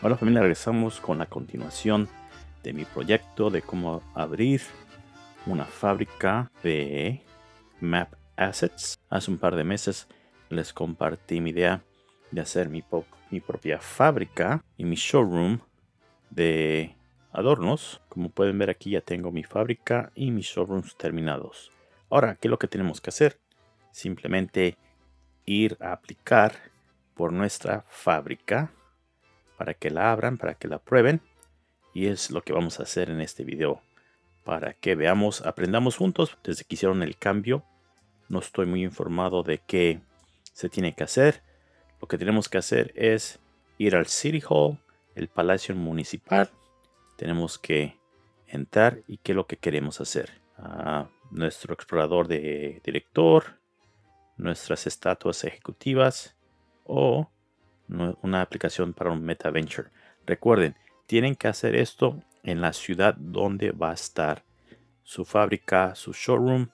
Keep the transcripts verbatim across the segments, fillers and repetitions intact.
Hola familia, regresamos con la continuación de mi proyecto de cómo abrir una fábrica de Map Assets. Hace un par de meses les compartí mi idea de hacer mi, mi propia fábrica y mi showroom de adornos. Como pueden ver aquí ya tengo mi fábrica y mis showrooms terminados. Ahora, ¿qué es lo que tenemos que hacer? Simplemente ir a aplicar por nuestra fábrica para que la abran, para que la prueben, y es lo que vamos a hacer en este video para que veamos, aprendamos juntos desde que hicieron el cambio. No estoy muy informado de qué se tiene que hacer. Lo que tenemos que hacer es ir al City Hall, el Palacio Municipal. Tenemos que entrar y qué es lo que queremos hacer. Uh, nuestro explorador de director, nuestras estatuas ejecutivas o una aplicación para un MetaVenture. Recuerden, tienen que hacer esto en la ciudad donde va a estar su fábrica, su showroom.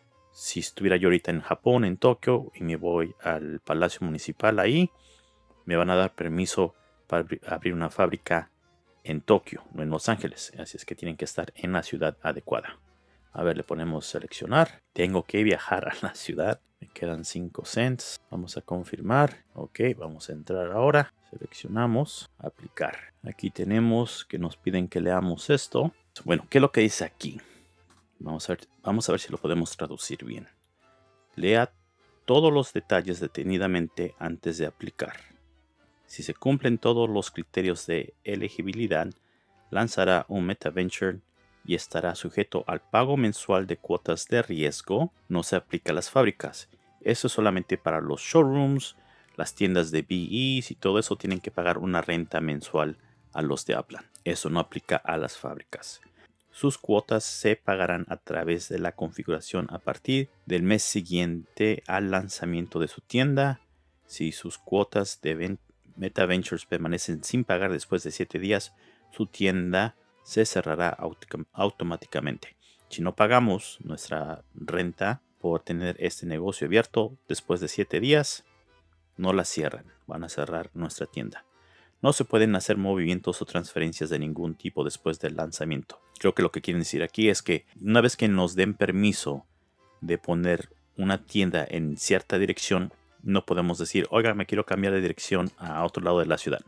Si estuviera yo ahorita en Japón, en Tokio, y me voy al Palacio Municipal ahí, me van a dar permiso para abrir una fábrica en Tokio, no en Los Ángeles. Así es que tienen que estar en la ciudad adecuada. A ver, le ponemos seleccionar. Tengo que viajar a la ciudad. Me quedan cinco cents. Vamos a confirmar. Ok, vamos a entrar ahora. Seleccionamos. Aplicar. Aquí tenemos que nos piden que leamos esto. Bueno, ¿qué es lo que dice aquí? Vamos a ver, vamos a ver si lo podemos traducir bien. Lea todos los detalles detenidamente antes de aplicar. Si se cumplen todos los criterios de elegibilidad, lanzará un MetaVenture y estará sujeto al pago mensual de cuotas de riesgo. No se aplica a las fábricas. Eso es solamente para los showrooms, las tiendas de B Es y todo eso tienen que pagar una renta mensual a los de Aplan. Eso no aplica a las fábricas. Sus cuotas se pagarán a través de la configuración a partir del mes siguiente al lanzamiento de su tienda. Si sus cuotas de MetaVentures permanecen sin pagar después de siete días, su tienda se cerrará automáticamente. Si no pagamos nuestra renta por tener este negocio abierto después de siete días, no la cierran, van a cerrar nuestra tienda. No se pueden hacer movimientos o transferencias de ningún tipo después del lanzamiento. Creo que lo que quieren decir aquí es que una vez que nos den permiso de poner una tienda en cierta dirección, no podemos decir, oiga, me quiero cambiar de dirección a otro lado de la ciudad.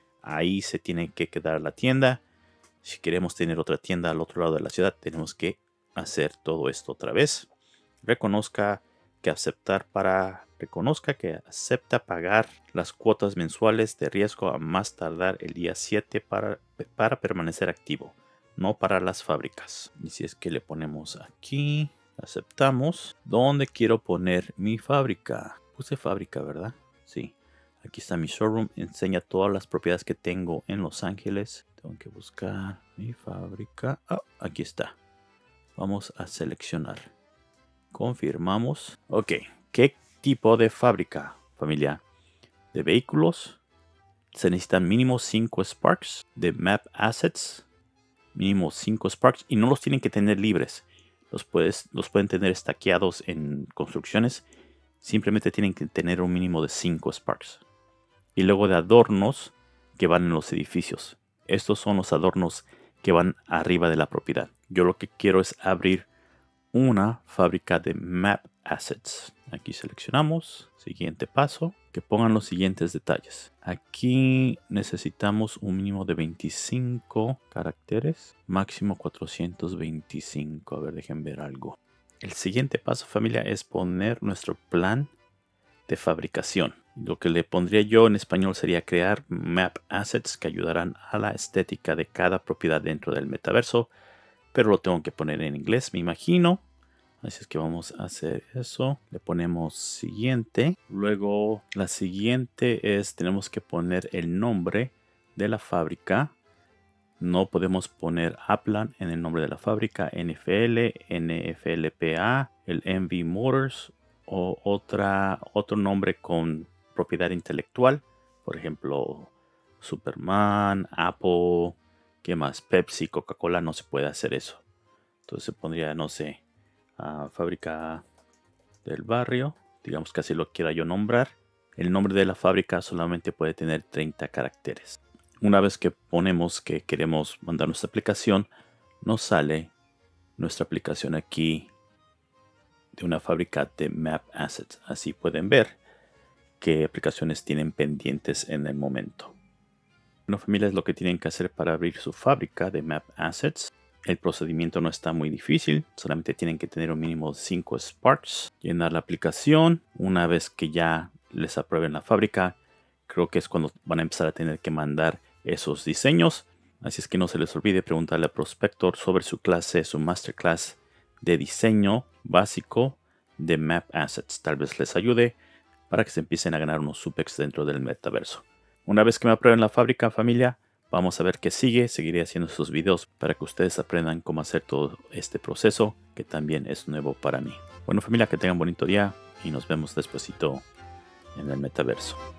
Ahí se tiene que quedar la tienda. Si queremos tener otra tienda al otro lado de la ciudad, tenemos que hacer todo esto otra vez. Reconozca que aceptar para reconozca que acepta pagar las cuotas mensuales de riesgo a más tardar el día siete para, para permanecer activo, no para las fábricas. Y si es que le ponemos aquí, aceptamos. ¿Dónde quiero poner mi fábrica? Puse fábrica, ¿verdad? Sí. Aquí está mi showroom. Enseña todas las propiedades que tengo en Los Ángeles. Tengo que buscar mi fábrica. Oh, aquí está. Vamos a seleccionar. Confirmamos. Ok. ¿Qué tipo de fábrica, familia? De vehículos. Se necesitan mínimo cinco Sparks. De Map Assets. Mínimo cinco Sparks. Y no los tienen que tener libres. Los, puedes, los pueden tener estaqueados en construcciones. Simplemente tienen que tener un mínimo de cinco Sparks. Y luego de adornos que van en los edificios. Estos son los adornos que van arriba de la propiedad. Yo lo que quiero es abrir una fábrica de Map Assets. Aquí seleccionamos. Siguiente paso. Que pongan los siguientes detalles. Aquí necesitamos un mínimo de veinticinco caracteres. Máximo cuatrocientos veinticinco. A ver, dejen ver algo. El siguiente paso, familia, es poner nuestro plan de fabricación. Lo que le pondría yo en español sería crear Map Assets que ayudarán a la estética de cada propiedad dentro del metaverso. Pero lo tengo que poner en inglés, me imagino. Así es que vamos a hacer eso. Le ponemos siguiente. Luego la siguiente es, tenemos que poner el nombre de la fábrica. No podemos poner Aplan en el nombre de la fábrica. N F L, N F L P A, el M V Motors o otra, otro nombre con propiedad intelectual. Por ejemplo, Superman, Apple, ¿qué más? Pepsi, Coca-Cola, no se puede hacer eso. Entonces se pondría, no sé, uh, fábrica del barrio. Digamos que así lo quiera yo nombrar. El nombre de la fábrica solamente puede tener treinta caracteres. Una vez que ponemos que queremos mandar nuestra aplicación, nos sale nuestra aplicación aquí de una fábrica de Map Assets. Así pueden ver qué aplicaciones tienen pendientes en el momento. Bueno, familia, es lo que tienen que hacer para abrir su fábrica de Map Assets. El procedimiento no está muy difícil, solamente tienen que tener un mínimo de cinco Sparks, llenar la aplicación. Una vez que ya les aprueben la fábrica, creo que es cuando van a empezar a tener que mandar esos diseños. Así es que no se les olvide preguntarle al prospector sobre su clase, su masterclass de diseño básico de Map Assets. Tal vez les ayude para que se empiecen a ganar unos supex dentro del metaverso. Una vez que me aprueben la fábrica, familia, vamos a ver qué sigue. Seguiré haciendo estos videos para que ustedes aprendan cómo hacer todo este proceso, que también es nuevo para mí. Bueno, familia, que tengan un bonito día y nos vemos despuesito en el metaverso.